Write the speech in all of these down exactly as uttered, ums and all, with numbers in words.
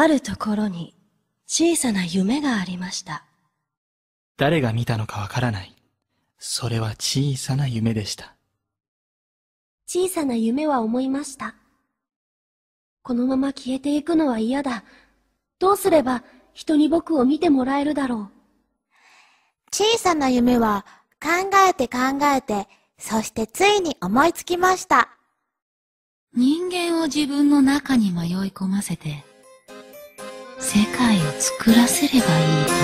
あるところに小さな夢がありました。 誰が見たのかわからない。それは小さな夢でした。 小さな夢は思いました。このまま消えていくのは嫌だ。どうすれば人に僕を見てもらえるだろう。 小さな夢は考えて考えて、そしてついに思いつきました。 人間を自分の中に迷い込ませて、世界を作らせればいいと。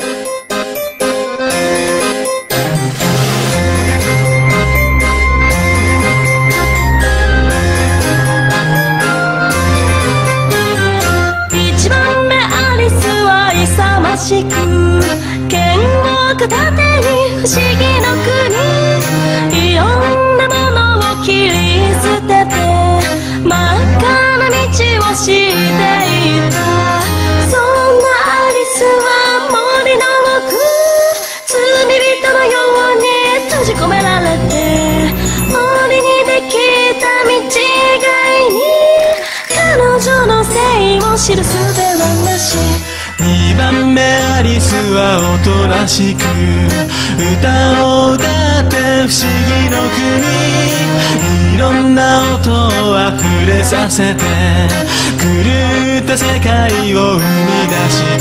一番目アリスは勇ましく剣を片手に不思議の国、いろんなものを切り捨てて真っ赤な道をしていた。そんなアリスは森の奥、罪人のように閉じ込められて、森にできた道がいに彼女の性を知る術はなし。 二番目アリスはおとなしく歌を歌って不思議の国、いろんな音をあふれさせて狂った世界を生み出した。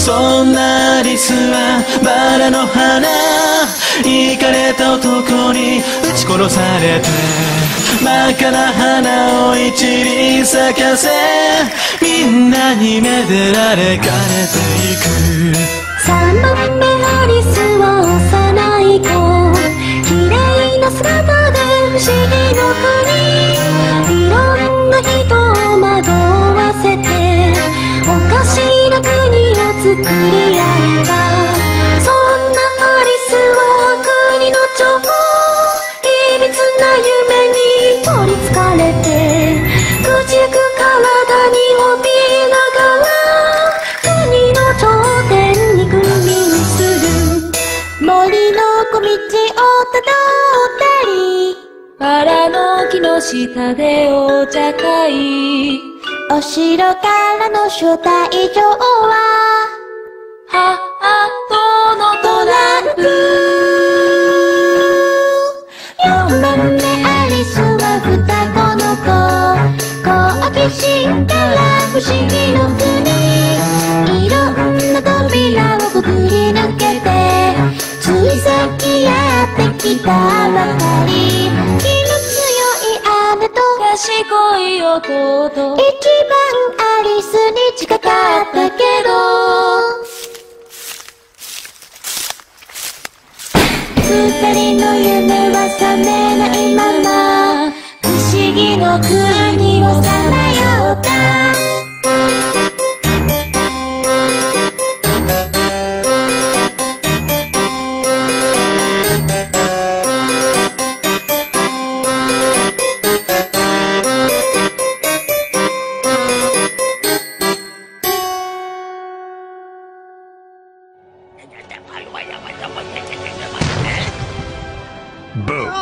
そんなアリスはバラの花、イカれた男に撃ち殺されて真っ赤な花を一輪咲かせ、みんなにめでられかれていく。 三番目アリスは幼い子、綺麗な姿で不思議の国、いろんな人を惑わせておかしな国を作り上げた。そんなアリスは国の女王、いびつな夢に取りつかれて朽ちゆく体に怯えながら国の頂点に君臨する。森の小道をたどったり、 バラの木の下でお茶会、 お城からの招待状はハートのトランプ。 四番目アリスは双子の子、好奇心から不思議の国、いろんな扉をくぐり抜けてついさっきやってきたばかり、気の強い姉と賢い弟、 一番アリスに近かったけど、二人の夢は覚めないまま不思議の国をさまよった。 B O B